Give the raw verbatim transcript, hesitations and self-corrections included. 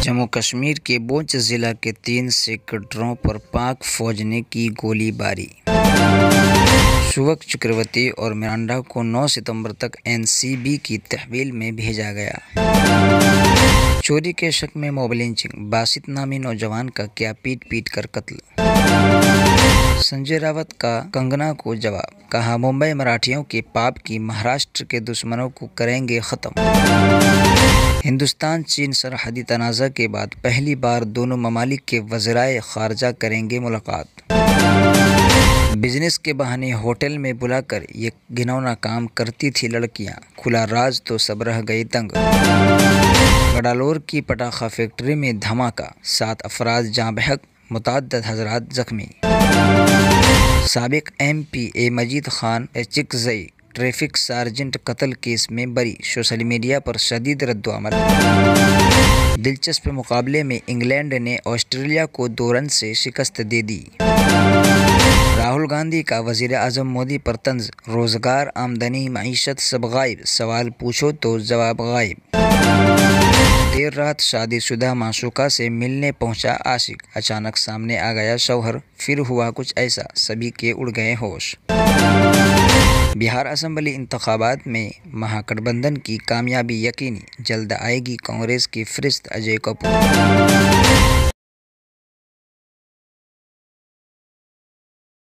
जम्मू कश्मीर के पुंछ जिला के तीन सेक्टरों पर पाक फौज ने की गोलीबारी। शुभक चक्रवर्ती और मिरांडा को नौ सितंबर तक एन सी बी की तहवील में भेजा गया। चोरी के शक में मॉब लिंचिंग, बासित नामी नौजवान का किया पीट पीट कर कत्ल। संजय रावत का कंगना को जवाब, कहा मुंबई मराठियों के पाप की महाराष्ट्र के दुश्मनों को करेंगे खत्म। हिंदुस्तान चीन सरहदी तनाज़ा के बाद पहली बार दोनों ममालिक के वज़राए खारजा करेंगे मुलाकात। बिजनेस के बहाने होटल में बुलाकर ये घिनौना काम करती थी लड़कियां, खुला राज तो सब रह गए दंग। गडालोर की पटाखा फैक्ट्री में धमाका, सात अफराद जाँ बहक, मुतअद्दिद हज़रात जख्मी। साबिक M P A Majeed Khan चिकजई ट्रैफिक सार्जेंट कत्ल केस में बरी, सोशल मीडिया पर शदीद रद्दोअमल। दिलचस्प मुकाबले में इंग्लैंड ने ऑस्ट्रेलिया को दो रन से शिकस्त दे दी। राहुल गांधी का वजीर आजम मोदी पर तंज, रोजगार, आमदनी, मईशत सब गायब, सवाल पूछो तो जवाब गायब। देर रात शादीशुदा माशूका से मिलने पहुंचा आशिक, अचानक सामने आ गया शौहर, फिर हुआ कुछ ऐसा सभी के उड़ गए होश। बिहार असेंबली इंतखाबात में महागठबंधन की कामयाबी यकीनी, जल्द आएगी कांग्रेस की फ़हरिस्त, अजय कपूर।